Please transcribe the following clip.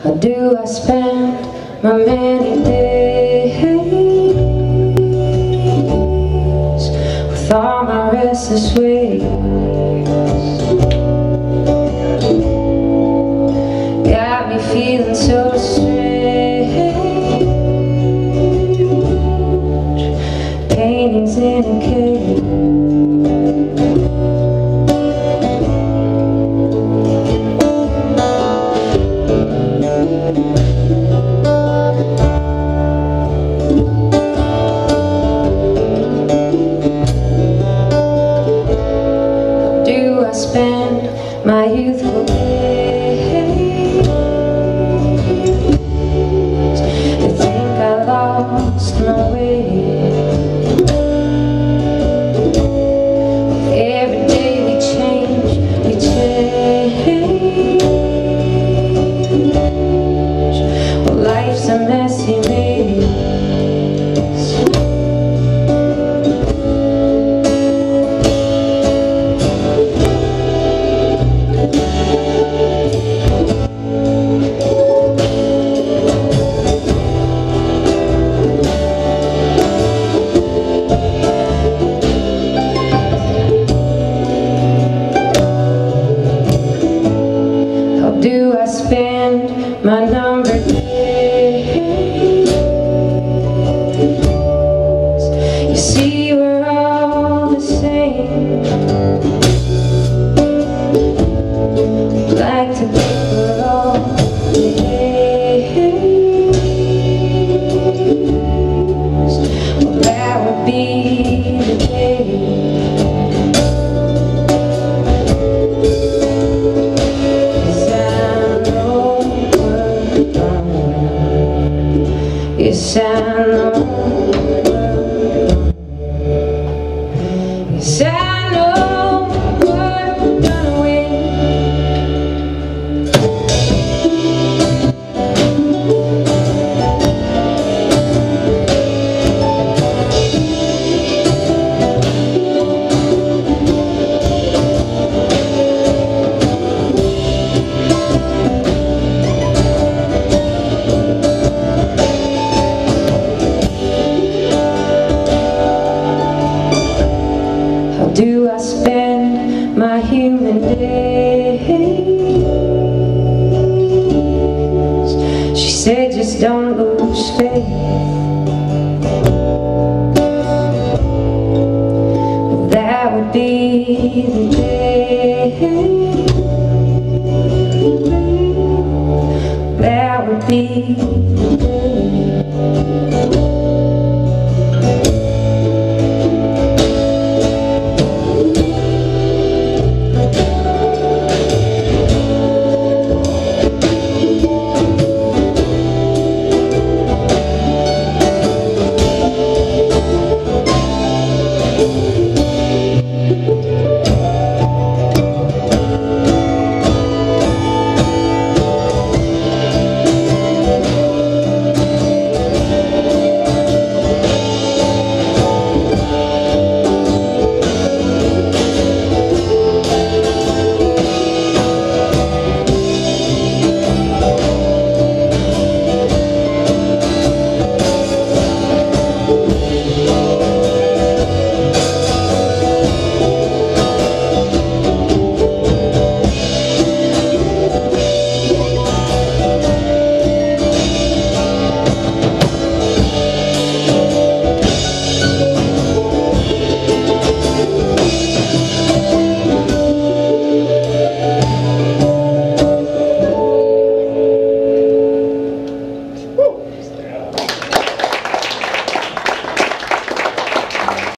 How do I spend my many days with all my restless ways? Got me feeling so strange, paintings in a cave. Spend my youthful days. I think I lost my way. Every day we change, well, life's a messy maze. Do I spend my numbered days? You see, we're all the same. Like to think we're all days. Well, that would be the case. Yes, I know. Yes, I know we're gonna win. Do I spend my human days? She said just don't lose faith. Well, that would be the day. That would be the day.